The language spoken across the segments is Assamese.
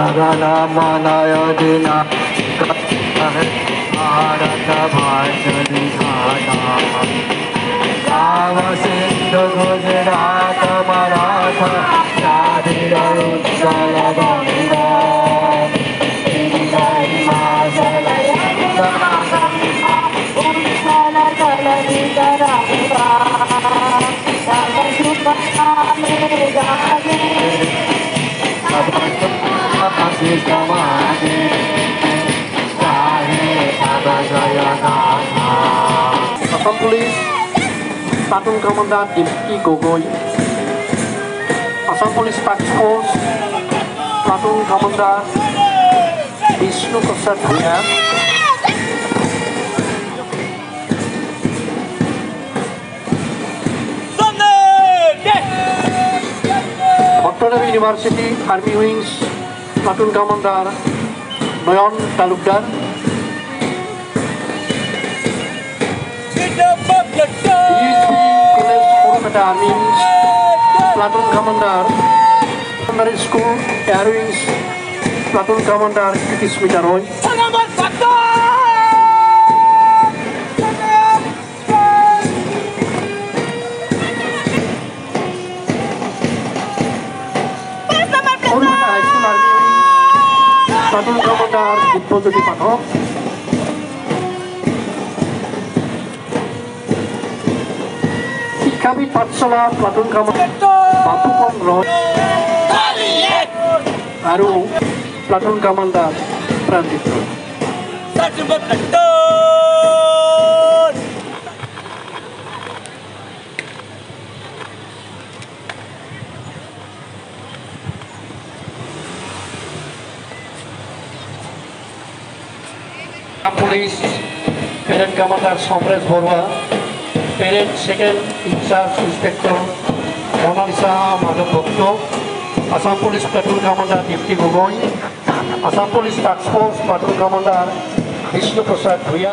जनगणमनय भारत भाग्य विधाता Sindhu Gujarat Maratha Dravida Utkal Ganga Assam Police Platoon Commander Dipti Gogoi, Assam Police Task Force Platoon Commander Vishnu Prasad Bhuya, Bhattacharya University Army Wings Platoon Commander Noyan Talukdar, Army Wings Platoon Commander Secondary School Air Wings Platoon Commander Kismita Roy, High School Army Wings Platoon Commander Dipojyoti Pathak, Kabit Patsala Platoon Commander Bapupon Roy, Aru Platoon Commander Prandip Roy. Police Parade Commander Somresh Borua, Parade Second In-Charge Inspector Monalisa Madhav Bhakto, Assam Police Platoon Commander Dipti Gogoi, Assam Police Task Force Platoon Commander Vishnu Prasad Bhuya.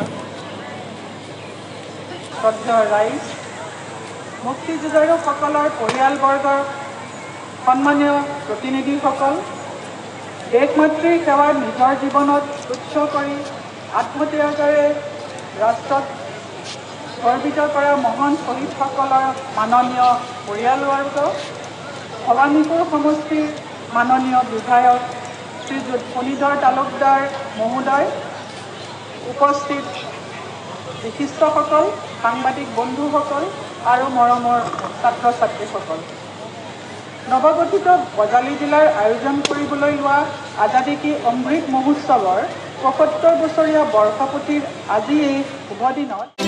Dr. Rice, মুক্তিযুঁজাৰু সকলৰ পৰিয়ালবৰ্গৰ সন্মানীয় প্ৰতিনিধিসকল, দেশমাতৃৰ সেৱাৰ নিজৰ জীৱনত উৎসৰ্গ কৰি আত্মত্যাগেৰে ৰাষ্ট্ৰত গৰ্বিত কৰা মহান শ্বহীদসকলৰ মাননীয় পৰিয়ালবৰ্গ, ভৱানীপুৰ সমষ্টিৰ মাননীয় বিধায়ক শ্ৰীযুত ফণীধৰ তালুকদাৰ মহোদয়, উপস্থিত বিশিষ্টসকল, সাংবাদিক বন্ধুসকল আৰু মৰমৰ ছাত্ৰ ছাত্ৰীসকল, নৱগঠিত বজালী জিলাৰ আয়োজন কৰিবলৈ লোৱা আজাদী কি অমৃত মহোৎসৱৰ ৭৫ বছৰীয়া বৰ্ষপূৰ্তিৰ আজি এই শুভ দিনত